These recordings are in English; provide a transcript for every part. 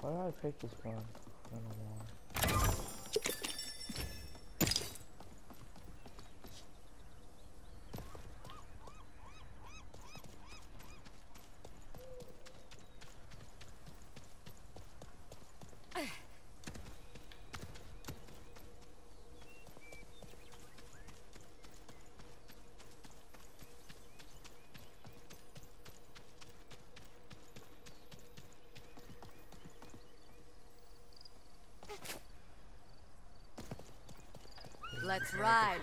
Why did I pick this gun? I don't know why. Let's ride.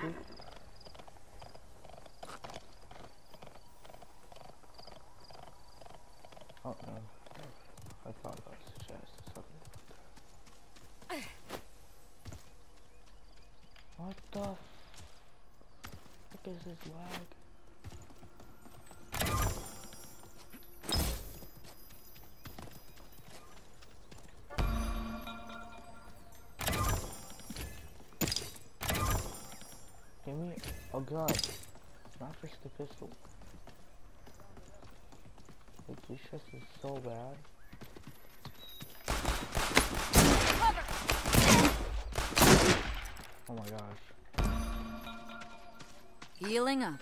Oh no. I thought that was a chest or something. What the fuck is this lag? Give me a gun, not just a pistol. Like, this chest is so bad. Oh my gosh. Healing up.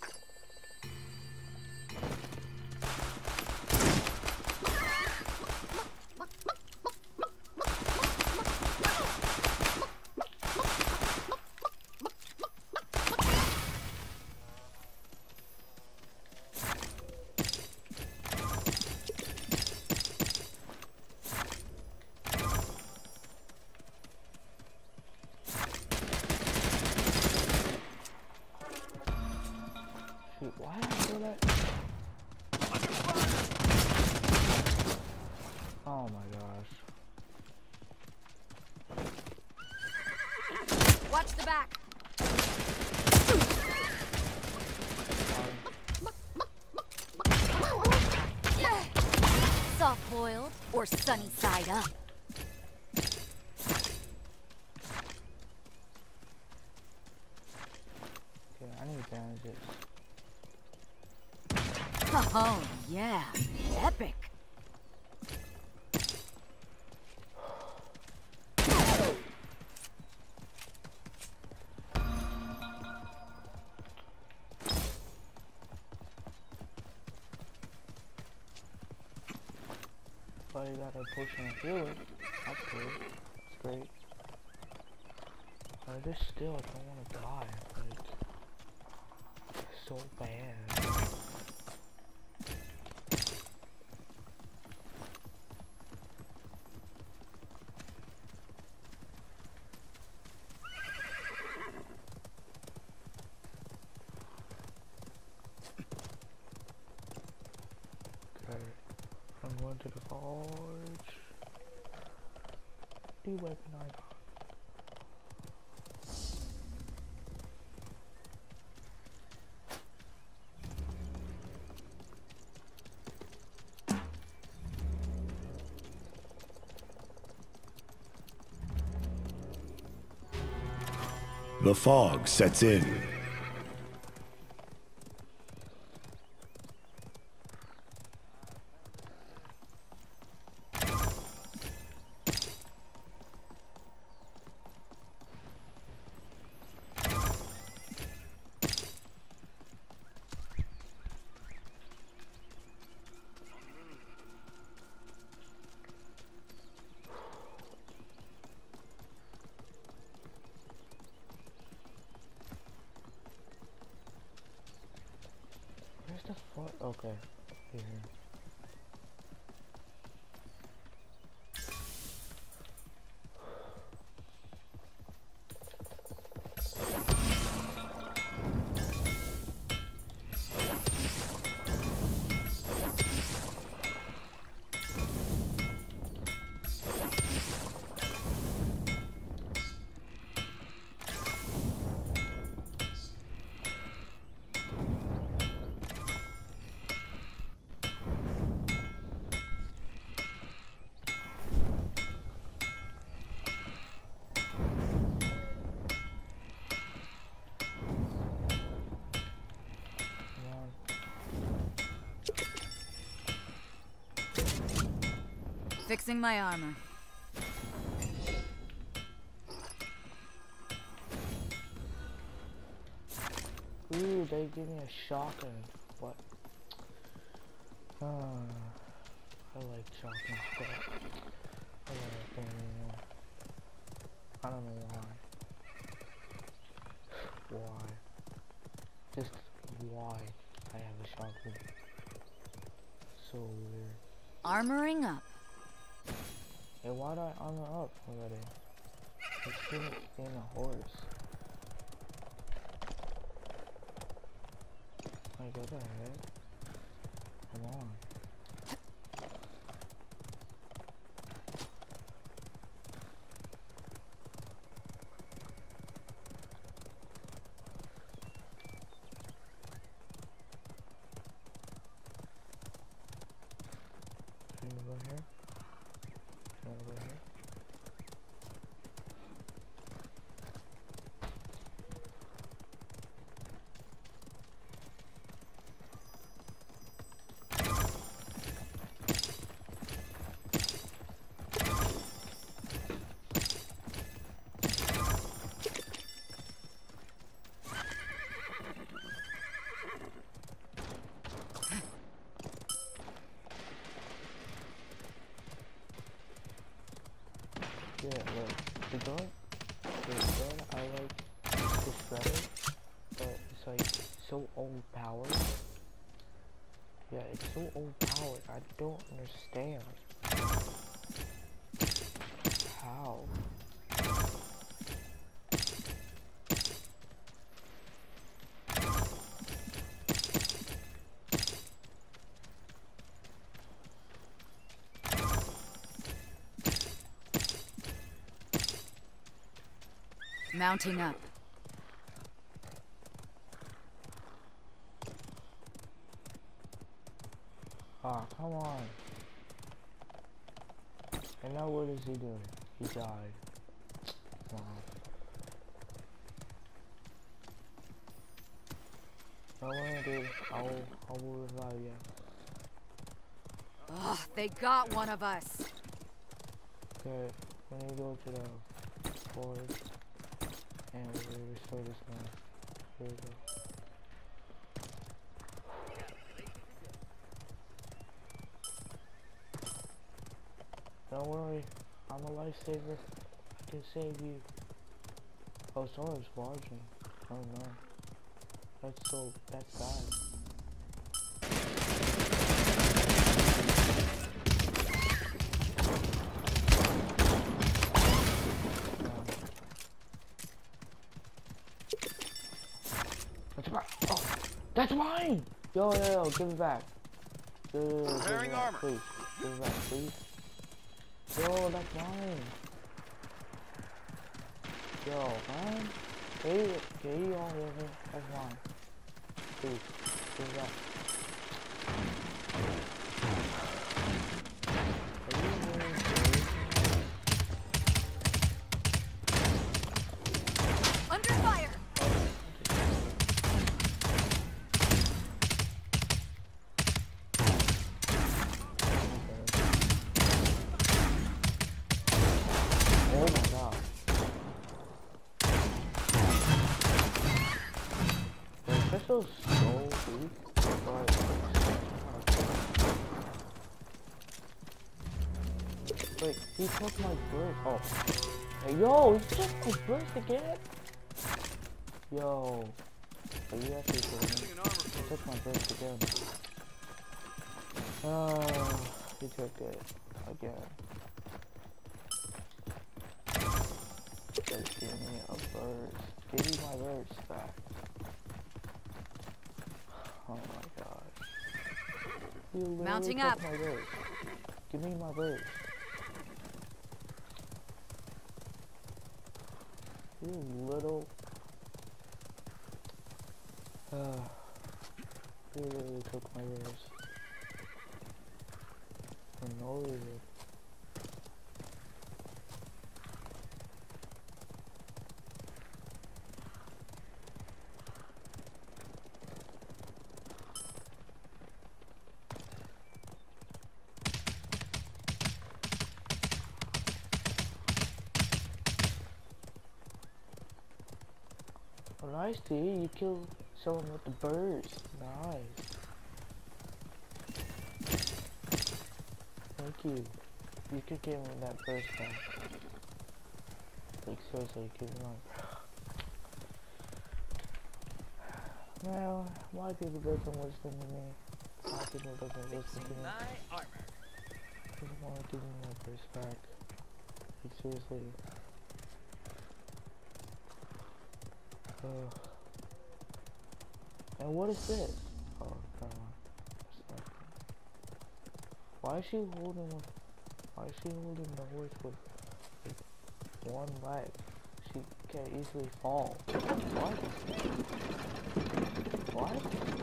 Shoot, why did I do that? Oh my gosh. Watch the back. Soft boiled or sunny side up. Okay, I need bandages. Oh, yeah. Epic. But you got a potion of healing. That's good. That's great. But I just still don't want to die. Like, so bad. Okay, I'm going to the forge. The weapon I got. The fog sets in. Where's the fuck? Okay. Here. Fixing my armor. Ooh, they give me a shotgun. What? I like shotgun stuff. I don't know why. Why? Just why I have a shotgun. So weird. Armoring up. Hey, why'd I armor up already? I shouldn't be in a horse. Like, what the heck? Come on. Can you go here? Can I go here? Yeah, look, the gun, I like the shredder, but it's like so overpowered. Yeah, it's so overpowered, I don't understand. How? Mounting up. Ah, come on. And now what is he doing? He died. Wow. No worry, dude. I will revive you. Ugh, they got one of us. Okay, we need to go to the forest and we restore this man. Here we go. Don't worry, I'm a lifesaver. I can save you. Oh, someone's watching. Oh no. That's bad. That's mine! Oh! That's mine! Yo, give it back. Give it back, please. Give it back, please. Yo, that's mine. Yo, man. Get you all over. That's mine. Please, give it back. Under fire. Oh my god. The pistol's so weak, but wait, he took my burst. Oh. Hey, yo, he took my burst again? Yo. Are you actually kidding me? He took my burst again. He took it again. Just give me a burst. Give me my burst back. Oh my gosh. You literally Mounting took up. my burst. Give me my burst. You little... you literally took my burst. For no reason. Nice, dude. You killed someone with the burst. Nice. Thank you. You could give me that burst back. Like, seriously, give me mine. Well, why people doesn't listen to me? Why people doesn't listen to me? Doesn't want to give me my burst back. Like, seriously. And what is this? Oh, come on. Why is she holding the horse with like, one leg? She can easily fall. What? What?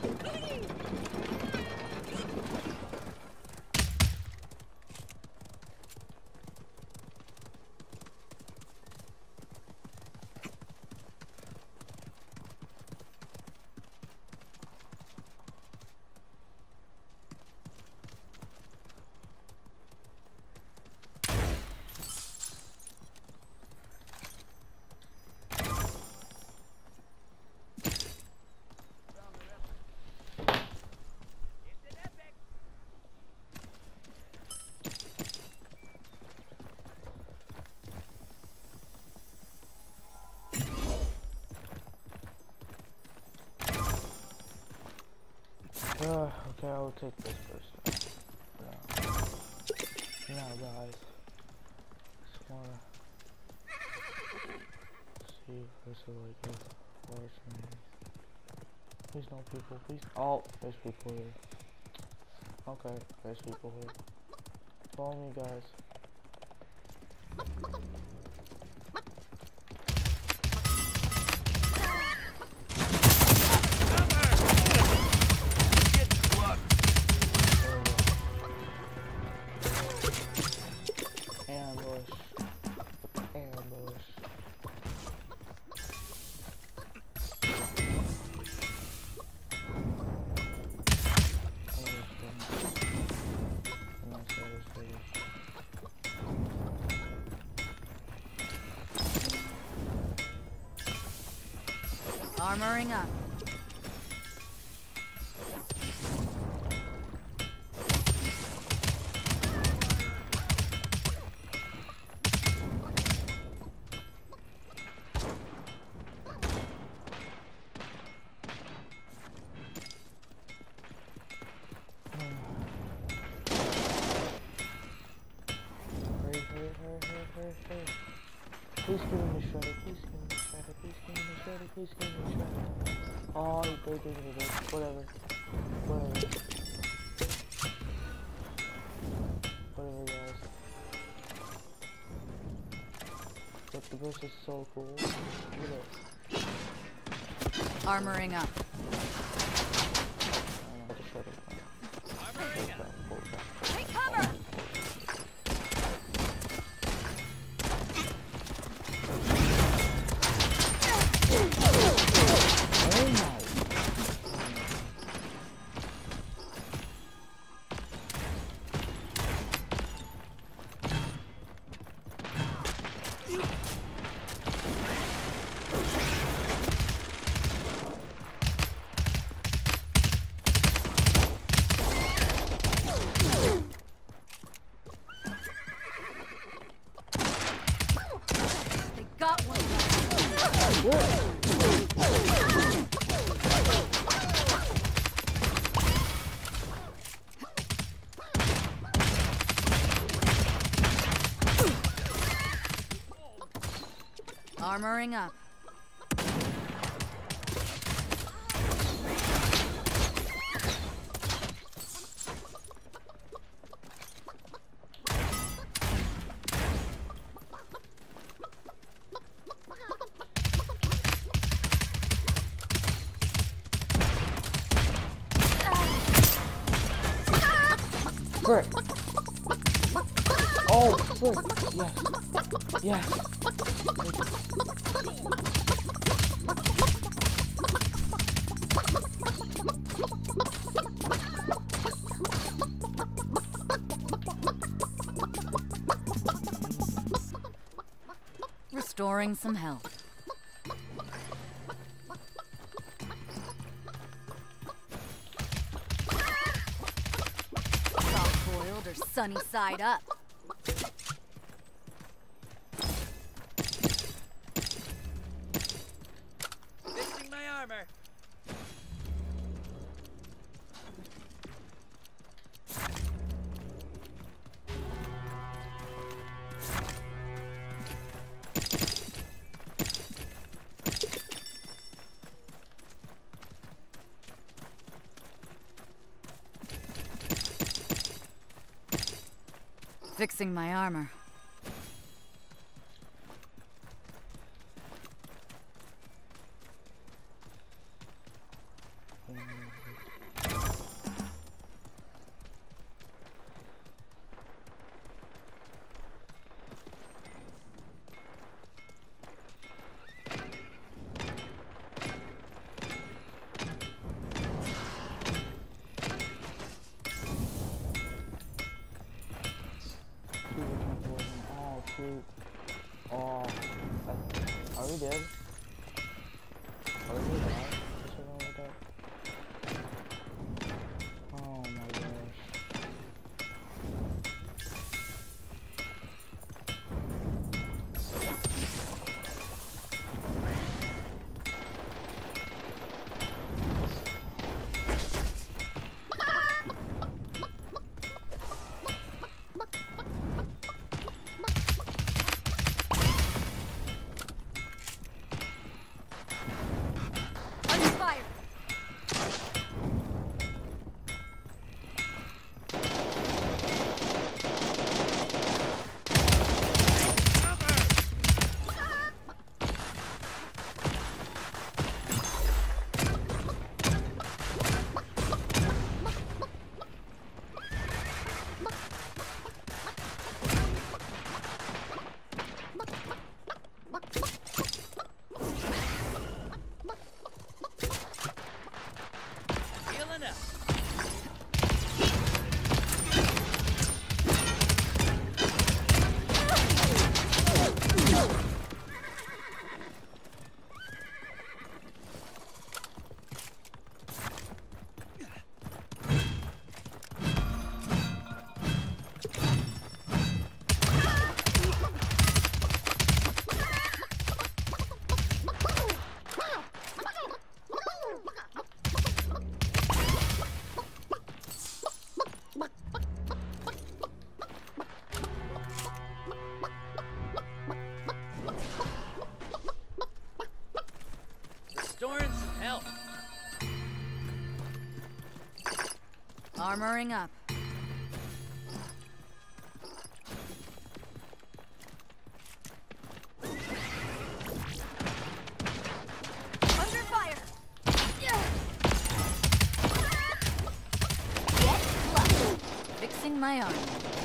Okay, I'll take this person. Now guys, just wanna see if there's like a horse or anything. Please no people, please. Oh, there's people here. Okay, there's people here. Follow me, guys. Armoring up. Hurry. Please give me the shredder, please give me the shredder, please give me the shredder, please give me the shredder. Oh, they're giving me this. Whatever, guys. But the burst is so cool. Look at it. Armoring up. The shredder. Take cover! Got one. Armoring up. Frick! Oh, frick! Yes! Restoring some health. Sunny side up. Fixing my armor. Fixing my armor. Oh, shoot. Oh, are we dead? Are we dead? What's wrong with that? Oh my gosh. Under fire. Healing up. Restoring some health. Armoring up. Under fire. Get flushed. Fixing my armor.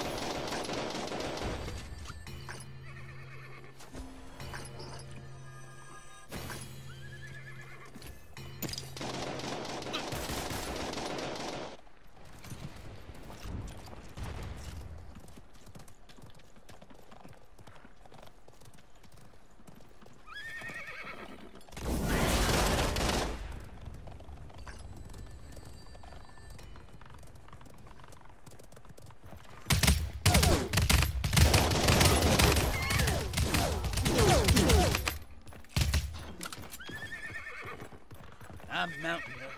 I'm mounting up.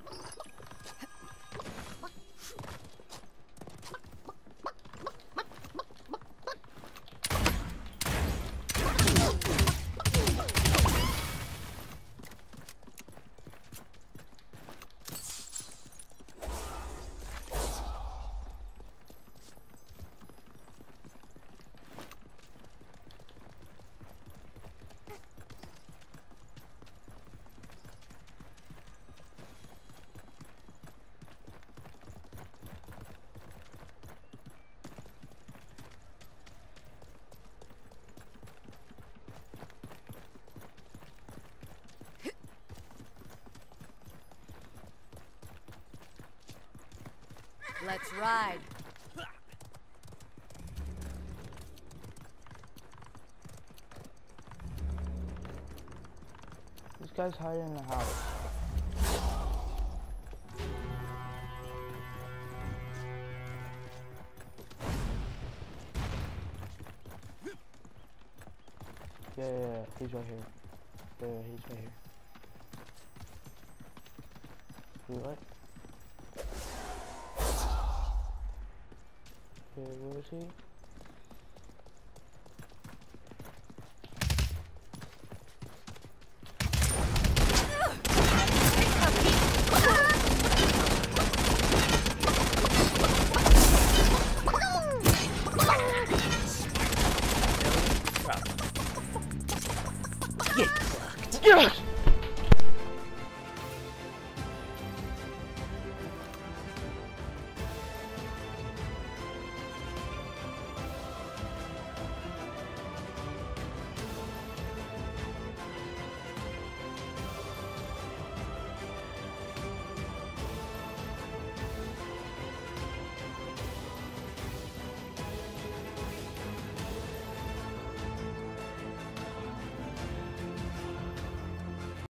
Let's ride. This guy's hiding in the house. Yeah, he's right here. Yeah, he's right here. You what? Okay, where is he?